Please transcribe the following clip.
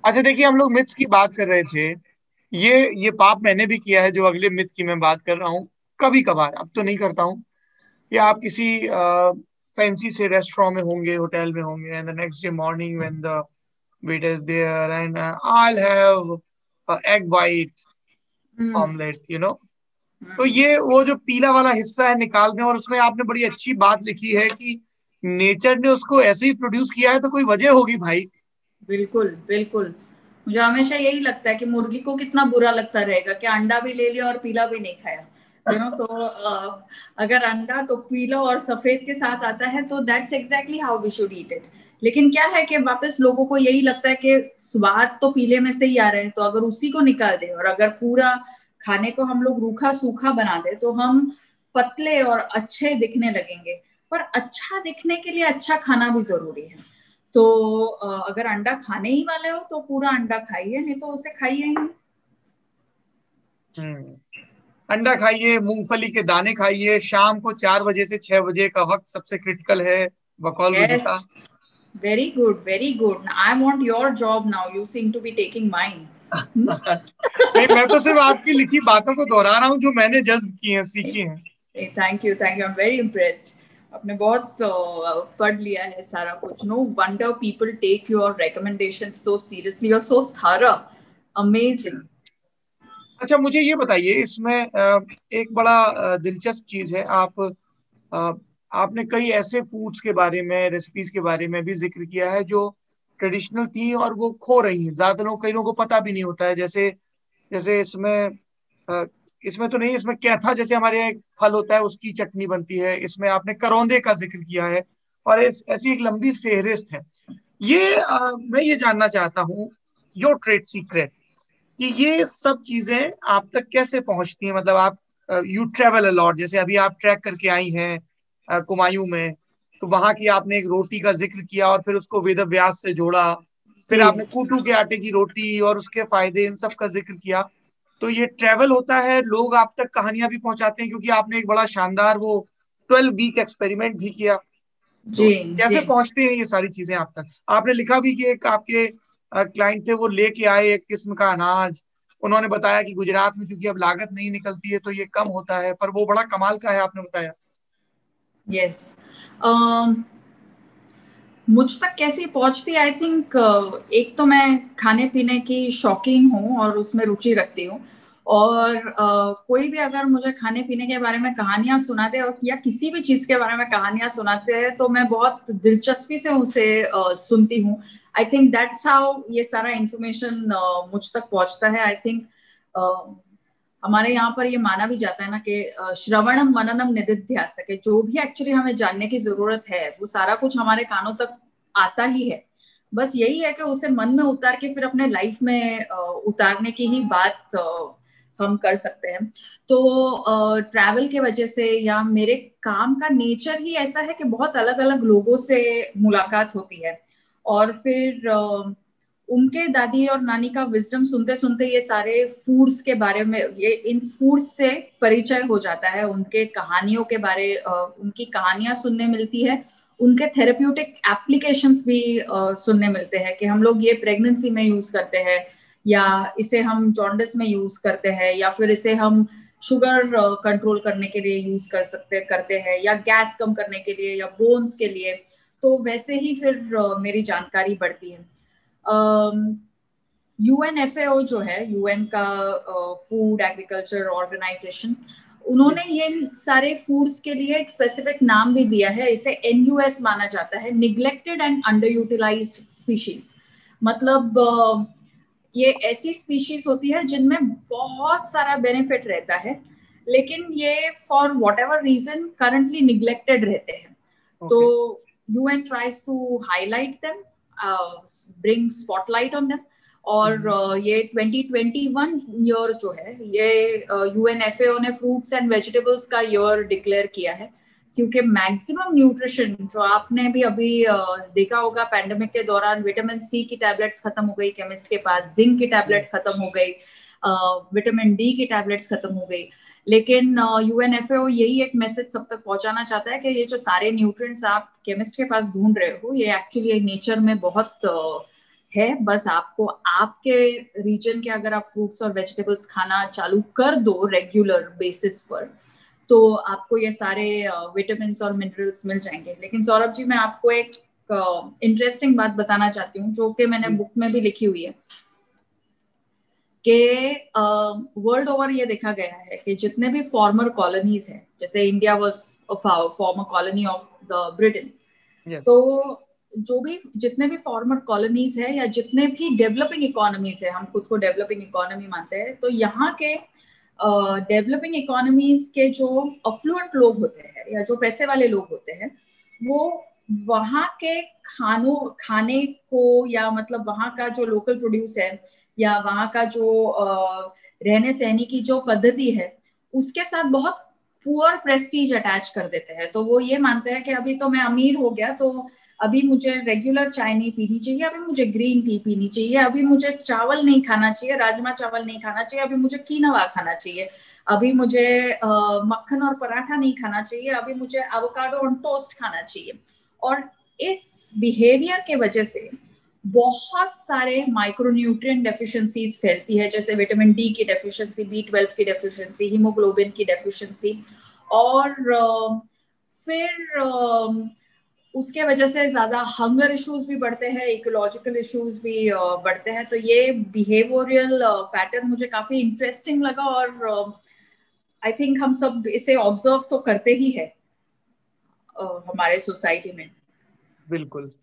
अच्छा देखिए, हम लोग मिथ्स की बात कर रहे थे। ये पाप मैंने भी किया है, जो अगले मिथ की मैं बात कर रहा हूँ। कभी कभार, अब तो नहीं करता हूँ। या आप किसी फैंसी से रेस्टोरेंट में होंगे, होटल में होंगे, and the next day morning when the waiter is there and I have egg white hmm. Omelette, you know. तो हम्म। ये वो जो पीला वाला हिस्सा है निकाल दें, और उसमें आपने बड़ी अच्छी बात लिखी है कि नेचर ने उसको ऐसे ही प्रोड्यूस किया है, तो कोई वजह होगी भाई। बिल्कुल बिल्कुल। मुझे हमेशा यही लगता है कि मुर्गी को कितना बुरा लगता रहेगा कि अंडा भी ले लिया और पीला भी नहीं खाया। तो अगर अंडा तो पीला और सफेद के साथ आता है तो that's exactly how we should eat it. लेकिन क्या है कि वापस लोगों को यही लगता है कि स्वाद तो पीले में से ही आ रहे हैं, तो अगर उसी को निकाल दे और अगर पूरा खाने को हम लोग रूखा सूखा बना दे तो हम पतले और अच्छे दिखने लगेंगे। पर अच्छा दिखने के लिए अच्छा खाना भी जरूरी है। तो अगर अंडा खाने ही वाले हो तो पूरा अंडा खाइए, नहीं तो उसे खाइए ही नहीं। हम्म। अंडा खाइए, मूंगफली के दाने खाइए, शाम को 4 बजे से 6 बजे का वक्त सबसे क्रिटिकल है, बकौल Rujuta. Yes. Very good very good. I want your job now, you seem to be taking mine. नहीं, मैं तो सिर्फ आपकी लिखी बातों को दोहरा रहा हूँ, जो मैंने जज्ब की हैं, सीखी हैं। Thank you thank you, I am very impressed. आपने बहुत पढ़ लिया है सारा कुछ। No wonder people take your recommendation so seriously और सो थॉरो। अमेजिंग। अच्छा, मुझे ये बताइए, इसमें एक बड़ा दिलचस्प चीज है। अ, आपने कई ऐसे फूड्स के बारे में, रेसिपीज के बारे में भी जिक्र किया है जो ट्रेडिशनल थी और वो खो रही हैं। ज्यादा लोग, कई लोगों को पता भी नहीं होता है। जैसे जैसे अ, इसमें तो नहीं, इसमें क्या था, जैसे हमारे यहाँ एक फल होता है, उसकी चटनी बनती है। इसमें आपने करौंदे का जिक्र किया है, और ऐसी एक लंबी फेहरिस्त है। मैं ये जानना चाहता हूँ, योर ट्रेड सीक्रेट, कि ये सब चीजें आप तक कैसे पहुंचती हैं। मतलब आप, यू ट्रेवल अलॉट, जैसे अभी आप ट्रैक करके आई हैं कुमायूं में, तो वहां की आपने एक रोटी का जिक्र किया और फिर उसको वेद व्यास से जोड़ा। फिर जी। आपने कूटू के आटे की रोटी और उसके फायदे, इन सब का जिक्र किया। तो ये ट्रेवल होता है, लोग आप तक कहानियां भी पहुंचाते हैं, क्योंकि आपने एक बड़ा शानदार वो 12 वीक एक्सपेरिमेंट भी किया। तो जी। जी। कैसे पहुंचते हैं ये सारी चीजें आप तक। आपने लिखा भी कि एक आपके क्लाइंट थे, वो लेके आए एक किस्म का अनाज। उन्होंने बताया कि गुजरात में चूंकि अब लागत नहीं निकलती है तो ये कम होता है, पर वो बड़ा कमाल का है, आपने बताया। यस। मुझ तक कैसे पहुंचती, आई थिंक एक तो मैं खाने पीने की शौकीन हूँ और उसमें रुचि रखती हूँ। और कोई भी अगर मुझे खाने पीने के बारे में कहानियां सुनाते और या किसी भी चीज के बारे में कहानियां सुनाते हैं तो मैं बहुत दिलचस्पी से उसे सुनती हूँ। आई थिंक दैट्स हाउ ये सारा इंफॉर्मेशन मुझ तक पहुंचता है। आई थिंक हमारे यहाँ पर ये माना भी जाता है ना कि श्रवणम मननम निधिध्यासन, जो भी एक्चुअली हमें जानने की जरूरत है वो सारा कुछ हमारे कानों तक आता ही है। बस यही है कि उसे मन में उतार के फिर अपने लाइफ में उतारने की ही बात हम कर सकते हैं। तो ट्रैवल के वजह से या मेरे काम का नेचर ही ऐसा है कि बहुत अलग अलग लोगों से मुलाकात होती है। और फिर उनके दादी और नानी का विजडम सुनते सुनते ये सारे फूड्स के बारे में, ये इन फूड्स से परिचय हो जाता है। उनके कहानियों के बारे उनकी कहानियां सुनने मिलती है। उनके थेरेप्यूटिक एप्लीकेशंस भी सुनने मिलते हैं कि हम लोग ये प्रेगनेंसी में यूज करते हैं, या इसे हम जॉन्डिस में यूज करते हैं, या फिर इसे हम शुगर कंट्रोल करने के लिए यूज करते हैं, या गैस कम करने के लिए, या बोन्स के लिए। तो वैसे ही फिर मेरी जानकारी बढ़ती है। यूएनएफएओ जो है, यूएन का फूड एग्रीकल्चर ऑर्गेनाइजेशन, उन्होंने ये सारे फूड्स के लिए एक स्पेसिफिक नाम भी दिया है। इसे एनयूएस माना जाता है, neglected and underutilised species. मतलब ये ऐसी स्पीशीज होती है जिनमें बहुत सारा बेनिफिट रहता है, लेकिन ये for whatever reason currently neglected रहते हैं। तो okay. UN tries to highlight them, bring spotlight on them। और ये 2021 ईयर जो है, ये UNFAO ने फ्रूट्स एंड वेजिटेबल्स का ईयर डिक्लेयर किया है। क्योंकि मैक्सिमम न्यूट्रिशन जो आपने भी अभी देखा होगा, पैंडेमिक के दौरान विटामिन सी की टैबलेट्स खत्म हो गई केमिस्ट के पास, जिंक की टैबलेट यस। खत्म हो गई, विटामिन डी की टैबलेट्स खत्म हो गई। लेकिन यूएनएफएओ यही एक मैसेज सब तक पहुंचाना चाहता है कि ये जो सारे न्यूट्रिएंट्स आप केमिस्ट के पास ढूंढ रहे हो, ये एक्चुअली नेचर में बहुत है। बस आपको आपके रीजन के अगर आप फ्रूट्स और वेजिटेबल्स खाना चालू कर दो रेगुलर बेसिस पर, तो आपको ये सारे विटामिन और मिनरल्स मिल जाएंगे। लेकिन सौरभ जी, मैं आपको एक इंटरेस्टिंग बात बताना चाहती हूँ, जो कि मैंने बुक में भी लिखी हुई है, कि वर्ल्ड ओवर ये देखा गया है कि जितने भी फॉर्मर कॉलोनीज हैं, जैसे India was former colony of the Britain, yes. तो जो भी जितने भी फॉर्मर कॉलोनीज है या जितने भी डेवलपिंग इकोनॉमीज है, हम खुद को डेवलपिंग इकोनॉमी मानते हैं, तो यहाँ के डेवलपिंग इकोनॉमीज के जो अफ्लुएंट लोग होते हैं या जो पैसे वाले लोग होते हैं, वो वहाँ के खाने को, या मतलब वहाँ का जो लोकल प्रोड्यूस है या वहाँ का जो रहने सहने की जो पद्धति है, उसके साथ बहुत पुअर प्रेस्टीज अटैच कर देते हैं। तो वो ये मानते हैं कि अभी तो मैं अमीर हो गया, तो अभी मुझे रेगुलर चाय नहीं पीनी चाहिए, अभी मुझे ग्रीन टी पीनी चाहिए, अभी मुझे चावल नहीं खाना चाहिए, राजमा चावल नहीं खाना चाहिए, अभी मुझे कीनवा खाना चाहिए, अभी मुझे मक्खन और पराठा नहीं खाना चाहिए, अभी मुझे एवोकाडो और टोस्ट खाना चाहिए। और इस बिहेवियर के वजह से बहुत सारे माइक्रोन्यूट्रिएंट डेफिशिएंसीज फैलती है, जैसे विटामिन डी की डेफिशिएंसी, B12 की डेफिशिएंसी, हीमोग्लोबिन की डेफिशिएंसी, और फिर उसके वजह से ज्यादा हंगर इश्यूज भी बढ़ते हैं, इकोलॉजिकल इश्यूज भी बढ़ते हैं। तो ये बिहेवियरल पैटर्न मुझे काफी इंटरेस्टिंग लगा, और आई थिंक हम सब इसे ऑब्जर्व तो करते ही है हमारे सोसाइटी में। बिल्कुल।